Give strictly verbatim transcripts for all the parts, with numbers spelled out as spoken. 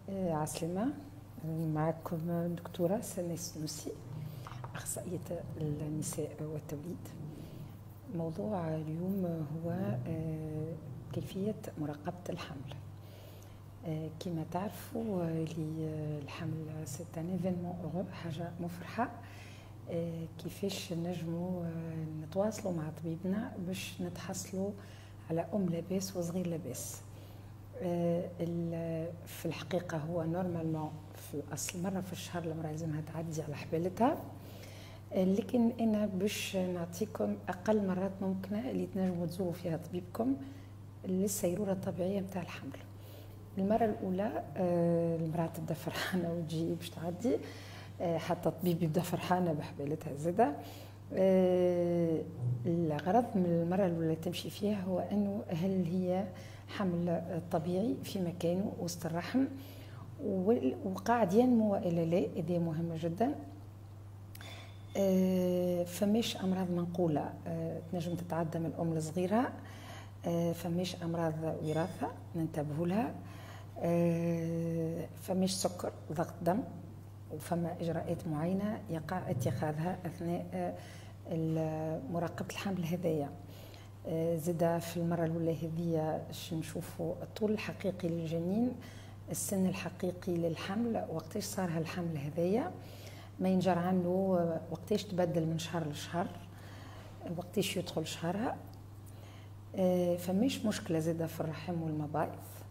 عسلامة. معكم دكتورة سنة السنوسي، أخصائية النساء والتوليد. موضوع اليوم هو كيفية مراقبة الحمل. كما تعرفوا الحمل سي ان ايفينمون اورو، حاجة مفرحة. كيفاش نجموا نتواصلوا مع طبيبنا باش نتحصلوا على أم لاباس وصغير لاباس. في الحقيقة هو نورمالمون في الأصل مرة في الشهر المرأة لازمها تعدي على حبالتها، لكن أنا باش نعطيكم أقل مرات ممكنة اللي تنجموا تزوروا فيها طبيبكم للسيرورة الطبيعية متاع الحمل. المرة الأولى المرأة تبدا فرحانة وتجي باش تعدي، حتى الطبيب يبدا فرحانة بحبالتها زادة. الغرض من المرة الأولى تمشي فيها هو أنه هل هي حمل طبيعي في مكانه وسط الرحم وقاعد ينمو وإلا لا. هذه مهمة جدا. فماش أمراض منقولة تنجم تتعدى من الأم الصغيرة، فماش أمراض وراثة ننتبهوا لها، فماش سكر ضغط دم، وفما إجراءات معينة يقع اتخاذها أثناء مراقبة الحمل هذايا. زدا في المرة الأولى هذيا نشوفوا الطول الحقيقي للجنين، السن الحقيقي للحمل، وقتاش صار هالحمل هذايا، ما ينجر عنه وقتاش تبدل من شهر لشهر، وقتاش يدخل شهرها. فماش مشكلة زدا في الرحم والمبايض.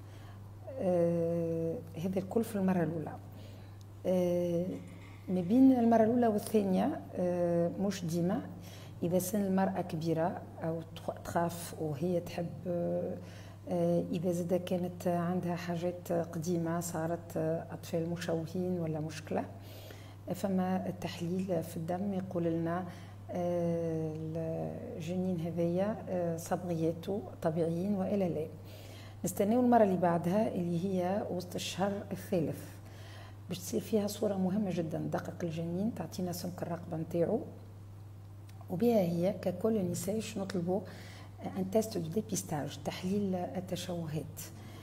هذا الكل في المرة الأولى. ما بين المرة الأولى والثانية مش ديما، إذا سن المرأة كبيرة أو تخاف وهي تحب، إذا زدا كانت عندها حاجات قديمة صارت أطفال مشوهين ولا مشكلة، فما التحليل في الدم يقول لنا الجنين هذايا صبغياته طبيعيين وإلا لا. نستناو المرة اللي بعدها اللي هي وسط الشهر الثالث باش تصير فيها صورة مهمة جدا. دقق الجنين، تعطينا سمك الرقبة نتاعو، وبها هي ككل النساء نطلبوا ان تيست دو ديبيستاج، تحليل التشوهات.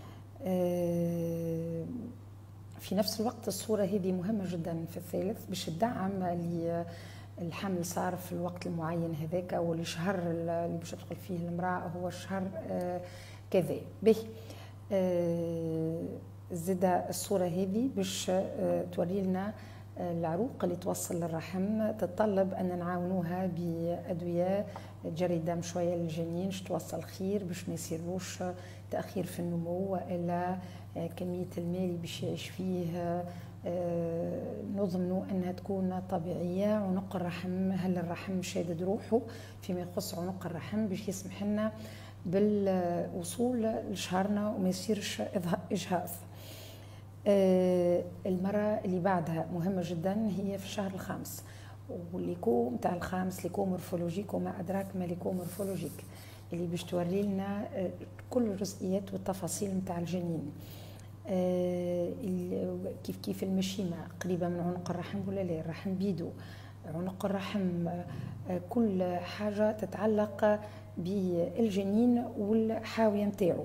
في نفس الوقت الصورة هذه مهمة جدا في الثالث باش تدعم الحمل صار في الوقت المعين هذاك، والشهر اللي باش تدخل فيه المرأة هو الشهر كذا به. زدا الصورة هذه باش توري لنا العروق اللي توصل للرحم، تتطلب أن نعاونوها بأدوية تجري دم شوية للجنين باش توصل خير، باش ما يصيروش تأخير في النمو وإلا كمية الماء اللي باش يعيش فيه نضمنوا أنها تكون طبيعية. عنق الرحم، هل الرحم شادد روحه فيما يخص عنق الرحم باش يسمح لنا بالوصول لشهرنا وما يصيرش إجهاض. المرة اللي بعدها مهمة جدا هي في الشهر الخامس، والليكو متاع الخامس ليكو مورفولوجيك، وما أدراك ما ليكو مورفولوجيك، اللي باش توري لنا كل الجزئيات والتفاصيل متاع الجنين. كيف كيف المشيمة قريبة من عنق الرحم ولا لا، الرحم بيدو، عنق الرحم، كل حاجة تتعلق بالجنين والحاوية متاعو.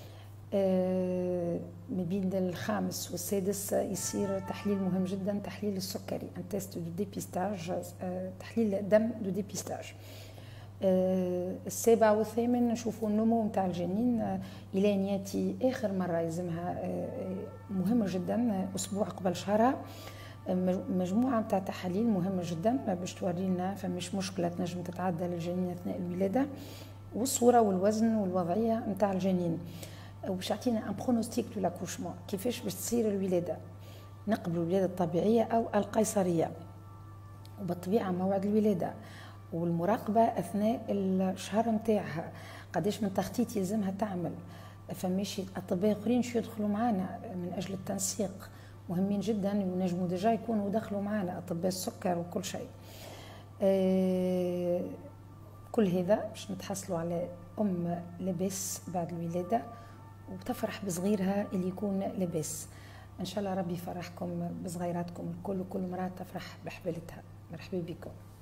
ما بين الخامس والسادس يصير تحليل مهم جدا، تحليل السكري، ان تيست دو ديبيستاج، تحليل دم دو ديبيستاج. السابع والثامن نشوفوا النمو نتاع الجنين الى ان ياتي اخر مره يلزمها، مهمه جدا، اسبوع قبل شهرها. مجموعه نتاع تحاليل مهمه جدا باش توري لنا فمش مشكله تنجم تتعدى للجنين اثناء الولاده، والصوره والوزن والوضعيه نتاع الجنين، وباش يعطينا ان برونوستيك دو لاكوشمون، كيفاش باش تصير الولاده، نقبلوا الولاده الطبيعيه او القيصريه، وبالطبيعه موعد الولاده، والمراقبه اثناء الشهر نتاعها، قداش من تخطيط يلزمها تعمل. فماشي اطباء اخرين شو يدخلوا معنا من اجل التنسيق، مهمين جدا ونجموا ديجا يكونوا دخلوا معنا اطباء السكر وكل شيء. أه كل هذا باش نتحصلوا على ام لاباس بعد الولاده وتفرح بصغيرها اللي يكون لاباس. ان شاء الله ربي يفرحكم بصغيراتكم الكل، وكل مرأة تفرح بحبالتها. مرحبا بكم.